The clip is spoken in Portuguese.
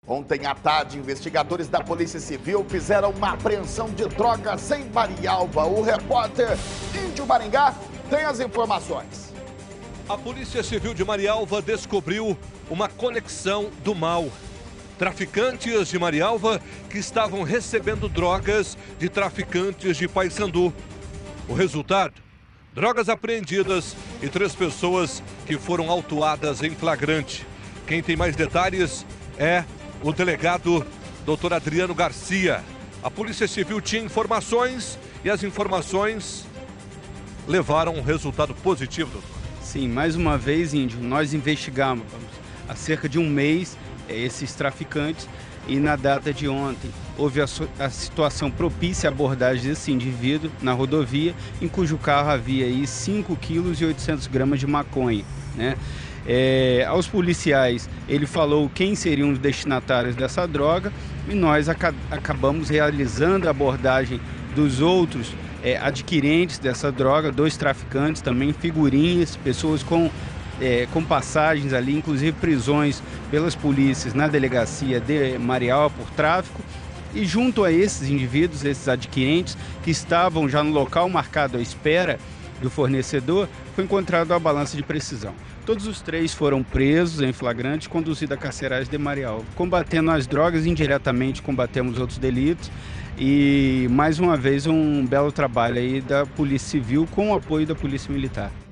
Ontem à tarde, investigadores da Polícia Civil fizeram uma apreensão de drogas em Marialva. O repórter Índio Maringá tem as informações. A Polícia Civil de Marialva descobriu uma conexão do mal. Traficantes de Marialva que estavam recebendo drogas de traficantes de Paysandu. O resultado? Drogas apreendidas e 3 pessoas que foram autuadas em flagrante. Quem tem mais detalhes é o delegado Dr. Adriano Garcia. A Polícia Civil tinha informações e as informações levaram um resultado positivo, doutor. Sim, mais uma vez, Índio, nós investigamos há cerca de um mês esses traficantes e na data de ontem houve a situação propícia à abordagem desse indivíduo na rodovia, em cujo carro havia aí 5 quilos e 800 gramas de maconha, né? Aos policiais, ele falou quem seriam os destinatários dessa droga e nós acabamos realizando a abordagem dos outros adquirentes dessa droga, 2 traficantes também, figurinhas, pessoas com passagens ali, inclusive prisões pelas polícias na delegacia de Marialva por tráfico. E junto a esses indivíduos, esses adquirentes que estavam já no local marcado à espera do fornecedor, foi encontrado a balança de precisão. Todos os 3 foram presos em flagrante e conduzidos à carceragem de Marialva. Combatendo as drogas, indiretamente combatemos outros delitos e, mais uma vez, um belo trabalho aí da Polícia Civil com o apoio da Polícia Militar.